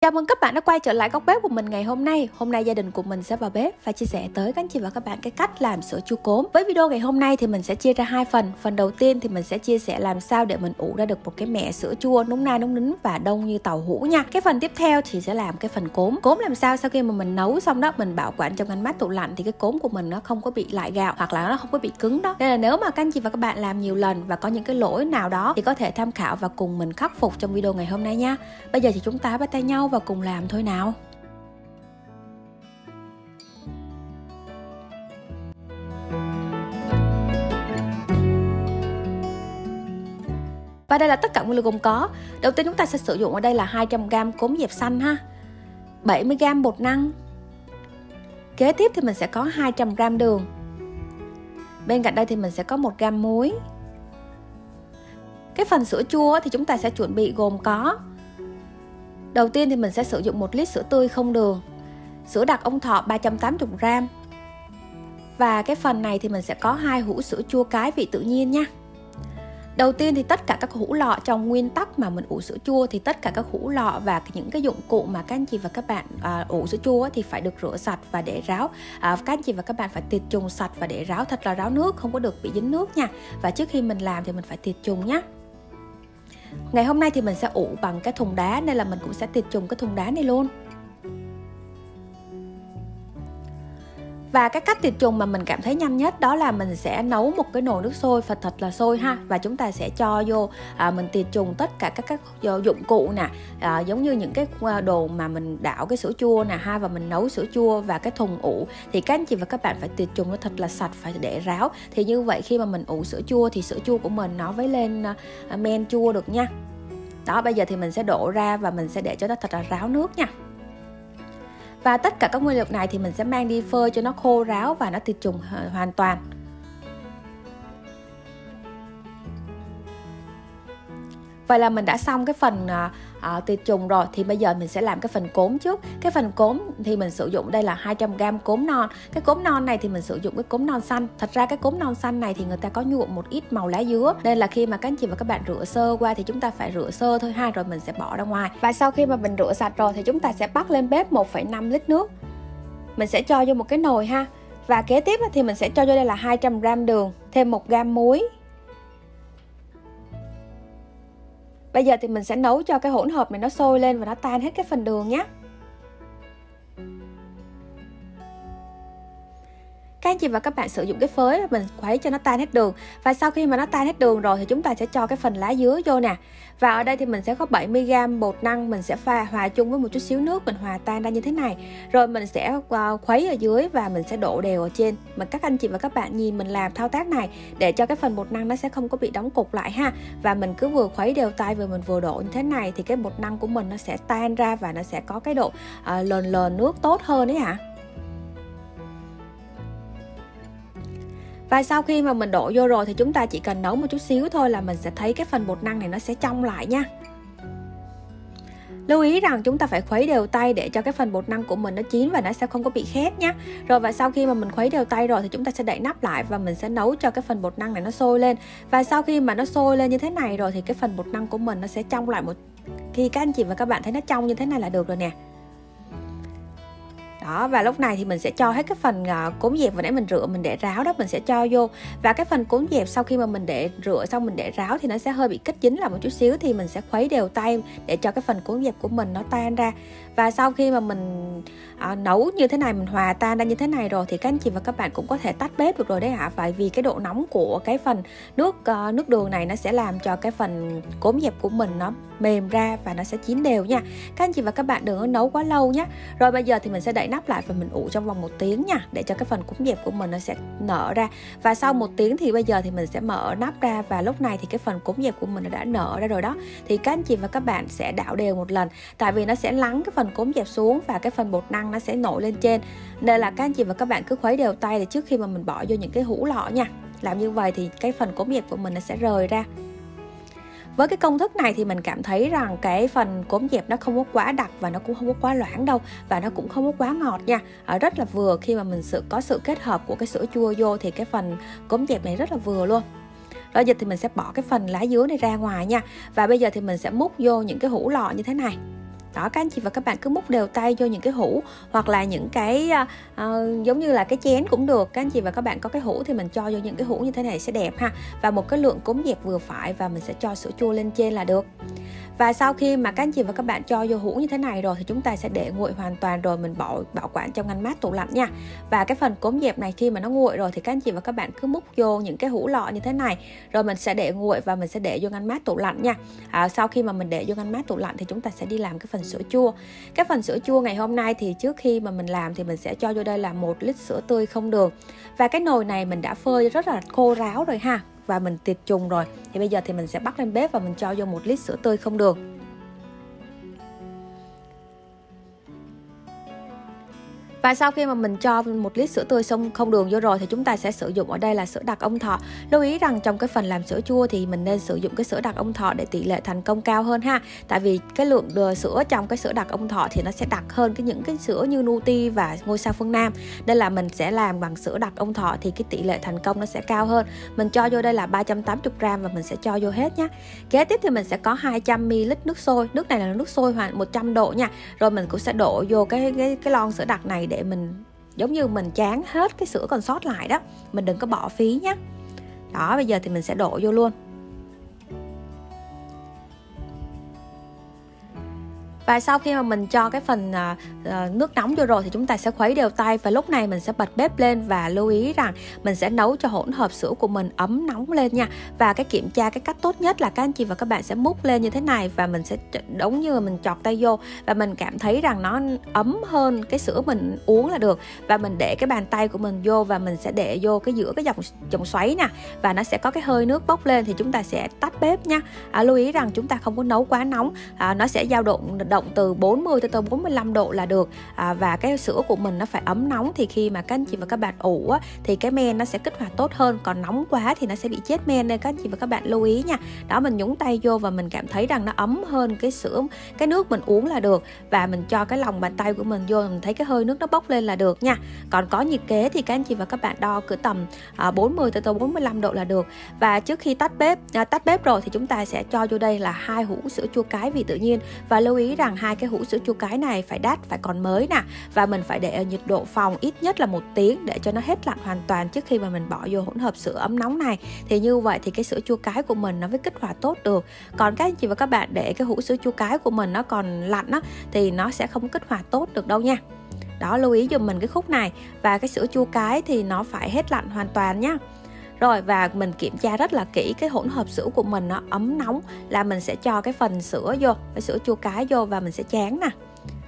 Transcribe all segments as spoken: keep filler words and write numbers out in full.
Chào mừng các bạn đã quay trở lại góc bếp của mình ngày hôm nay. Hôm nay gia đình của mình sẽ vào bếp và chia sẻ tới các anh chị và các bạn cái cách làm sữa chua cốm. Với video ngày hôm nay thì mình sẽ chia ra hai phần. Phần đầu tiên thì mình sẽ chia sẻ làm sao để mình ủ ra được một cái mẻ sữa chua nóng na nóng nín và đông như tàu hũ nha. Cái phần tiếp theo thì sẽ làm cái phần cốm. Cốm làm sao sau khi mà mình nấu xong đó, mình bảo quản trong ngăn mát tủ lạnh thì cái cốm của mình nó không có bị lại gạo hoặc là nó không có bị cứng đó. Nên là nếu mà các anh chị và các bạn làm nhiều lần và có những cái lỗi nào đó thì có thể tham khảo và cùng mình khắc phục trong video ngày hôm nay nha. Bây giờ thì chúng ta bắt tay nhau và cùng làm thôi nào. Và đây là tất cả nguyên liệu gồm có. Đầu tiên chúng ta sẽ sử dụng ở đây là hai trăm gam cốm dẹp xanh ha, bảy mươi gam bột năng. Kế tiếp thì mình sẽ có hai trăm gam đường. Bên cạnh đây thì mình sẽ có một gam muối. Cái phần sữa chua thì chúng ta sẽ chuẩn bị gồm có: đầu tiên thì mình sẽ sử dụng một lít sữa tươi không đường, sữa đặc ông thọ ba trăm tám mươi gam. Và cái phần này thì mình sẽ có hai hũ sữa chua cái vị tự nhiên nha. Đầu tiên thì tất cả các hũ lọ, trong nguyên tắc mà mình ủ sữa chua thì tất cả các hũ lọ và những cái dụng cụ mà các anh chị và các bạn à, ủ sữa chua thì phải được rửa sạch và để ráo. à, Các anh chị và các bạn phải tiệt trùng sạch và để ráo thật là ráo nước, không có được bị dính nước nha. Và trước khi mình làm thì mình phải tiệt trùng nhé. Ngày hôm nay thì mình sẽ ủ bằng cái thùng đá nên là mình cũng sẽ tiệt trùng cái thùng đá này luôn. Và cái cách tiệt trùng mà mình cảm thấy nhanh nhất đó là mình sẽ nấu một cái nồi nước sôi thật thật là sôi ha, và chúng ta sẽ cho vô à, mình tiệt trùng tất cả các các dụng cụ nè, à, giống như những cái đồ mà mình đảo cái sữa chua nè ha, và mình nấu sữa chua và cái thùng ủ thì các anh chị và các bạn phải tiệt trùng nó thật là sạch, phải để ráo. Thì như vậy khi mà mình ủ sữa chua thì sữa chua của mình nó mới lên à, men chua được nha. Đó, bây giờ thì mình sẽ đổ ra và mình sẽ để cho nó thật là ráo nước nha. Và tất cả các nguyên liệu này thì mình sẽ mang đi phơi cho nó khô ráo và nó tiệt trùng hoàn toàn. Vậy là mình đã xong cái phần à, à, tiệt trùng rồi. Thì bây giờ mình sẽ làm cái phần cốm trước. Cái phần cốm thì mình sử dụng đây là hai trăm gam cốm non. Cái cốm non này thì mình sử dụng cái cốm non xanh. Thật ra cái cốm non xanh này thì người ta có nhuộm một ít màu lá dứa, nên là khi mà các anh chị và các bạn rửa sơ qua thì chúng ta phải rửa sơ thôi ha, rồi mình sẽ bỏ ra ngoài. Và sau khi mà mình rửa sạch rồi thì chúng ta sẽ bắt lên bếp một phẩy năm lít nước. Mình sẽ cho vô một cái nồi ha. Và kế tiếp thì mình sẽ cho vô đây là hai trăm gam đường, thêm một gam muối. Bây giờ thì mình sẽ nấu cho cái hỗn hợp này nó sôi lên và nó tan hết cái phần đường nhé. Các anh chị và các bạn sử dụng cái phới mình khuấy cho nó tan hết đường. Và sau khi mà nó tan hết đường rồi thì chúng ta sẽ cho cái phần lá dứa vô nè. Và ở đây thì mình sẽ có bảy mươi gam bột năng, mình sẽ pha hòa chung với một chút xíu nước, mình hòa tan ra như thế này. Rồi mình sẽ khuấy ở dưới và mình sẽ đổ đều ở trên. Mà các anh chị và các bạn nhìn mình làm thao tác này để cho cái phần bột năng nó sẽ không có bị đóng cục lại ha. Và mình cứ vừa khuấy đều tay vừa mình vừa đổ như thế này thì cái bột năng của mình nó sẽ tan ra và nó sẽ có cái độ à, lờn lờn nước tốt hơn đấy hả. Và sau khi mà mình đổ vô rồi thì chúng ta chỉ cần nấu một chút xíu thôi là mình sẽ thấy cái phần bột năng này nó sẽ trong lại nha. Lưu ý rằng chúng ta phải khuấy đều tay để cho cái phần bột năng của mình nó chín và nó sẽ không có bị khét nhá. Rồi và sau khi mà mình khuấy đều tay rồi thì chúng ta sẽ đậy nắp lại và mình sẽ nấu cho cái phần bột năng này nó sôi lên. Và sau khi mà nó sôi lên như thế này rồi thì cái phần bột năng của mình nó sẽ trong lại một. Khi các anh chị và các bạn thấy nó trong như thế này là được rồi nè. Đó, và lúc này thì mình sẽ cho hết cái phần uh, cốm dẹp vừa nãy mình rửa mình để ráo đó, mình sẽ cho vô. Và cái phần cốm dẹp sau khi mà mình để rửa xong mình để ráo thì nó sẽ hơi bị kết dính lại một chút xíu, thì mình sẽ khuấy đều tay để cho cái phần cốm dẹp của mình nó tan ra. Và sau khi mà mình uh, nấu như thế này, mình hòa tan ra như thế này rồi thì các anh chị và các bạn cũng có thể tắt bếp được rồi đấy ạ. Bởi vì cái độ nóng của cái phần nước uh, nước đường này nó sẽ làm cho cái phần cốm dẹp của mình nó mềm ra và nó sẽ chín đều nha. Các anh chị và các bạn đừng có nấu quá lâu nhé. Rồi bây giờ thì mình sẽ đậy nắp lại và mình ủ trong vòng một tiếng nha, để cho cái phần cốm dẹp của mình nó sẽ nở ra. Và sau một tiếng thì bây giờ thì mình sẽ mở nắp ra, và lúc này thì cái phần cốm dẹp của mình nó đã nở ra rồi đó. Thì các anh chị và các bạn sẽ đảo đều một lần, tại vì nó sẽ lắng cái phần cốm dẹp xuống và cái phần bột năng nó sẽ nổi lên trên. Nên là các anh chị và các bạn cứ khuấy đều tay để trước khi mà mình bỏ vô những cái hũ lọ nha. Làm như vậy thì cái phần cốm dẹp của mình nó sẽ rời ra. Với cái công thức này thì mình cảm thấy rằng cái phần cốm dẹp nó không có quá đặc và nó cũng không có quá loãng đâu, và nó cũng không có quá ngọt nha. À, rất là vừa, khi mà mình sự có sự kết hợp của cái sữa chua vô thì cái phần cốm dẹp này rất là vừa luôn. Rồi giờ thì mình sẽ bỏ cái phần lá dứa này ra ngoài nha. Và bây giờ thì mình sẽ múc vô những cái hũ lọ như thế này. Đó, các anh chị và các bạn cứ múc đều tay vô những cái hũ, hoặc là những cái uh, giống như là cái chén cũng được. Các anh chị và các bạn có cái hũ thì mình cho vô những cái hũ như thế này sẽ đẹp ha. Và một cái lượng cốm dẹp vừa phải, và mình sẽ cho sữa chua lên trên là được. Và sau khi mà các anh chị và các bạn cho vô hũ như thế này rồi thì chúng ta sẽ để nguội hoàn toàn, rồi mình bỏ bảo quản trong ngăn mát tủ lạnh nha. Và cái phần cốm dẹp này khi mà nó nguội rồi thì các anh chị và các bạn cứ múc vô những cái hũ lọ như thế này, rồi mình sẽ để nguội và mình sẽ để vô ngăn mát tủ lạnh nha. À, sau khi mà mình để vô ngăn mát tủ lạnh thì chúng ta sẽ đi làm cái phần sữa chua. Cái phần sữa chua ngày hôm nay thì trước khi mà mình làm thì mình sẽ cho vô đây là một lít sữa tươi không đường. Và cái nồi này mình đã phơi rất là khô ráo rồi ha, và mình tiệt trùng rồi. Thì bây giờ thì mình sẽ bắt lên bếp và mình cho vô một lít sữa tươi không đường. Và sau khi mà mình cho một lít sữa tươi xong không đường vô rồi thì chúng ta sẽ sử dụng ở đây là sữa đặc ông thọ. Lưu ý rằng trong cái phần làm sữa chua thì mình nên sử dụng cái sữa đặc ông thọ để tỷ lệ thành công cao hơn ha. Tại vì cái lượng sữa trong cái sữa đặc ông thọ thì nó sẽ đặc hơn cái những cái sữa như Nuti và Ngôi Sao Phương Nam. Nên là mình sẽ làm bằng sữa đặc ông thọ thì cái tỷ lệ thành công nó sẽ cao hơn. Mình cho vô đây là ba trăm tám mươi gram và mình sẽ cho vô hết nhé. Kế tiếp thì mình sẽ có hai trăm mi li lít nước sôi. Nước này là nước sôi hoàn một trăm độ nha. Rồi mình cũng sẽ đổ vô cái cái cái lon sữa đặc này để mình giống như mình tráng hết cái sữa còn sót lại đó, mình đừng có bỏ phí nhé. Đó, bây giờ thì mình sẽ đổ vô luôn. Và sau khi mà mình cho cái phần uh, uh, nước nóng vô rồi thì chúng ta sẽ khuấy đều tay. Và lúc này mình sẽ bật bếp lên và lưu ý rằng mình sẽ nấu cho hỗn hợp sữa của mình ấm nóng lên nha. Và cái kiểm tra cái cách tốt nhất là các anh chị và các bạn sẽ múc lên như thế này, và mình sẽ giống như mình chọt tay vô và mình cảm thấy rằng nó ấm hơn cái sữa mình uống là được. Và mình để cái bàn tay của mình vô và mình sẽ để vô cái giữa cái dòng dòng xoáy nè, và nó sẽ có cái hơi nước bốc lên thì chúng ta sẽ tắt bếp nha. À, lưu ý rằng chúng ta không có nấu quá nóng, à, nó sẽ dao động động từ bốn mươi tới bốn mươi lăm độ là được. À, và cái sữa của mình nó phải ấm nóng thì khi mà các anh chị và các bạn ủ á, thì cái men nó sẽ kích hoạt tốt hơn, còn nóng quá thì nó sẽ bị chết men, nên các anh chị và các bạn lưu ý nha. Đó, mình nhúng tay vô và mình cảm thấy rằng nó ấm hơn cái sữa, cái nước mình uống là được. Và mình cho cái lòng bàn tay của mình vô, mình thấy cái hơi nước nó bốc lên là được nha. Còn có nhiệt kế thì các anh chị và các bạn đo cỡ tầm à, bốn mươi tới bốn mươi lăm độ là được. Và trước khi tắt bếp à, tắt bếp rồi thì chúng ta sẽ cho vô đây là hai hũ sữa chua cái vị tự nhiên. Và lưu ý rằng hai cái hũ sữa chua cái này phải đắt, phải còn mới nè, và mình phải để ở nhiệt độ phòng ít nhất là một tiếng để cho nó hết lạnh hoàn toàn trước khi mà mình bỏ vô hỗn hợp sữa ấm nóng này. Thì như vậy thì cái sữa chua cái của mình nó mới kích hoạt tốt được. Còn các anh chị và các bạn để cái hũ sữa chua cái của mình nó còn lạnh á thì nó sẽ không kích hoạt tốt được đâu nha. Đó, lưu ý giùm mình cái khúc này. Và cái sữa chua cái thì nó phải hết lạnh hoàn toàn nhá. Rồi, và mình kiểm tra rất là kỹ cái hỗn hợp sữa của mình nó ấm nóng là mình sẽ cho cái phần sữa vô, cái sữa chua cái vô và mình sẽ tráng nè.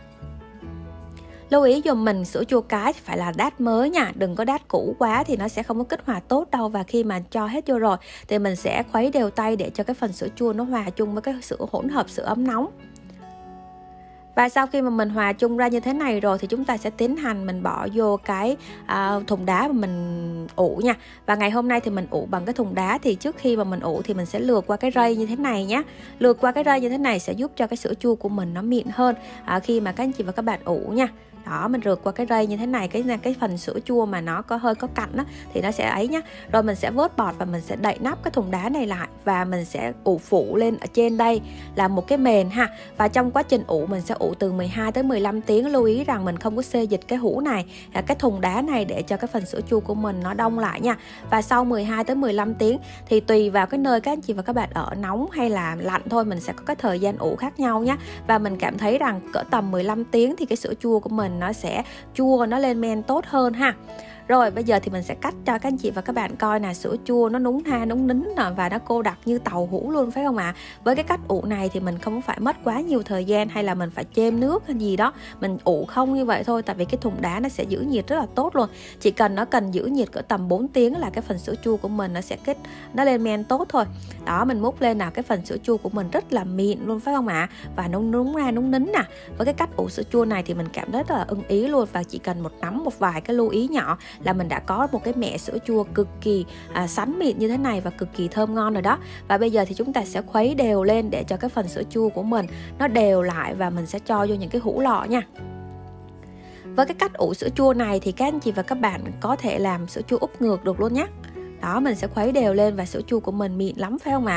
Lưu ý dùm mình sữa chua cái thì phải là đát mới nha, đừng có đát cũ quá thì nó sẽ không có kích hoạt tốt đâu. Và khi mà cho hết vô rồi thì mình sẽ khuấy đều tay để cho cái phần sữa chua nó hòa chung với cái sữa hỗn hợp sữa ấm nóng. Và sau khi mà mình hòa chung ra như thế này rồi thì chúng ta sẽ tiến hành mình bỏ vô cái à, thùng đá mà mình ủ nha. Và ngày hôm nay thì mình ủ bằng cái thùng đá, thì trước khi mà mình ủ thì mình sẽ lượt qua cái rây như thế này nhé. Lượt qua cái rây như thế này sẽ giúp cho cái sữa chua của mình nó mịn hơn à, khi mà các anh chị và các bạn ủ nha. Đó, mình rượt qua cái rây như thế này, cái cái phần sữa chua mà nó có hơi có cặn đó thì nó sẽ ấy nhá. Rồi mình sẽ vớt bọt và mình sẽ đậy nắp cái thùng đá này lại, và mình sẽ ủ phủ lên ở trên đây là một cái mền ha. Và trong quá trình ủ mình sẽ ủ từ mười hai tới mười lăm tiếng. Lưu ý rằng mình không có xê dịch cái hũ này, cái thùng đá này để cho cái phần sữa chua của mình nó đông lại nha. Và sau mười hai tới mười lăm tiếng thì tùy vào cái nơi các anh chị và các bạn ở, nóng hay là lạnh thôi, mình sẽ có cái thời gian ủ khác nhau nhé. Và mình cảm thấy rằng cỡ tầm mười lăm tiếng thì cái sữa chua của mình nó sẽ chua, nó lên men tốt hơn ha. Rồi bây giờ thì mình sẽ cắt cho các anh chị và các bạn coi nè, sữa chua nó núng ha núng nín và nó cô đặc như tàu hũ luôn, phải không ạ? À? Với cái cách ủ này thì mình không phải mất quá nhiều thời gian hay là mình phải chêm nước hay gì đó, mình ủ không như vậy thôi, tại vì cái thùng đá nó sẽ giữ nhiệt rất là tốt luôn. Chỉ cần nó cần giữ nhiệt cỡ tầm bốn tiếng là cái phần sữa chua của mình nó sẽ kết nó lên men tốt thôi. Đó, mình múc lên nào, cái phần sữa chua của mình rất là mịn luôn, phải không ạ? À? Và nó núng ra núng nín nè. Với cái cách ủ sữa chua này thì mình cảm thấy rất là ưng ý luôn, và chỉ cần một nắm một vài cái lưu ý nhỏ là mình đã có một cái mẻ sữa chua cực kỳ à, sánh mịn như thế này và cực kỳ thơm ngon rồi đó. Và bây giờ thì chúng ta sẽ khuấy đều lên để cho cái phần sữa chua của mình nó đều lại, và mình sẽ cho vô những cái hũ lọ nha. Với cái cách ủ sữa chua này thì các anh chị và các bạn có thể làm sữa chua úp ngược được luôn nhé. Đó, mình sẽ khuấy đều lên và sữa chua của mình mịn lắm, phải không ạ? À?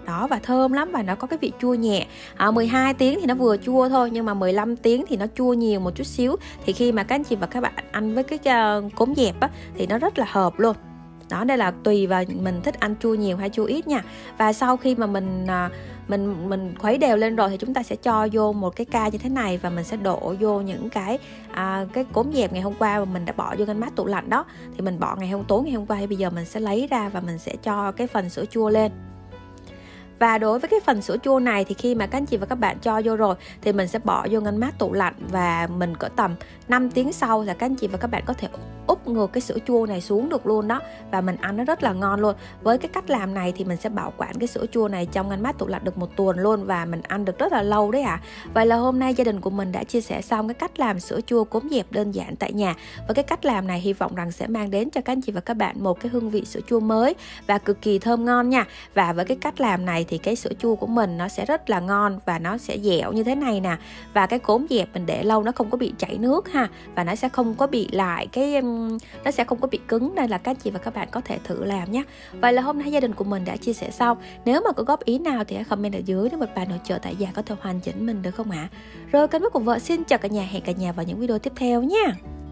đó, và thơm lắm và nó có cái vị chua nhẹ. À, mười hai tiếng thì nó vừa chua thôi, nhưng mà mười lăm tiếng thì nó chua nhiều một chút xíu. Thì khi mà các anh chị và các bạn ăn với cái uh, cốm dẹp á, thì nó rất là hợp luôn. Đó, đây là tùy vào mình thích ăn chua nhiều hay chua ít nha. Và sau khi mà mình uh, mình mình khuấy đều lên rồi thì chúng ta sẽ cho vô một cái ca như thế này, và mình sẽ đổ vô những cái à, cái cốm dẹp ngày hôm qua mà mình đã bỏ vô ngăn mát tủ lạnh đó. Thì mình bỏ ngày hôm tối ngày hôm qua, thì bây giờ mình sẽ lấy ra và mình sẽ cho cái phần sữa chua lên. Và đối với cái phần sữa chua này thì khi mà các anh chị và các bạn cho vô rồi thì mình sẽ bỏ vô ngăn mát tủ lạnh, và mình cỡ tầm năm tiếng sau là các anh chị và các bạn có thể úp ngược cái sữa chua này xuống được luôn đó. Và mình ăn nó rất là ngon luôn. Với cái cách làm này thì mình sẽ bảo quản cái sữa chua này trong ngăn mát tủ lạnh được một tuần luôn, và mình ăn được rất là lâu đấy ạ. À. Vậy là hôm nay gia đình của mình đã chia sẻ xong cái cách làm sữa chua cốm dẹp đơn giản tại nhà. Và cái cách làm này hy vọng rằng sẽ mang đến cho các anh chị và các bạn một cái hương vị sữa chua mới và cực kỳ thơm ngon nha. Và với cái cách làm này thì cái sữa chua của mình nó sẽ rất là ngon và nó sẽ dẻo như thế này nè. Và cái cốm dẹp mình để lâu nó không có bị chảy nước ha, và nó sẽ không có bị lại cái nó sẽ không có bị cứng, nên là các chị và các bạn có thể thử làm nhé. Vậy là hôm nay gia đình của mình đã chia sẻ xong. Nếu mà có góp ý nào thì hãy comment ở dưới để một bạn hỗ trợ tại gia có thể hoàn chỉnh mình được không ạ? À? Rồi Kênh Bếp của Vợ xin chào cả nhà, hẹn cả nhà vào những video tiếp theo nha.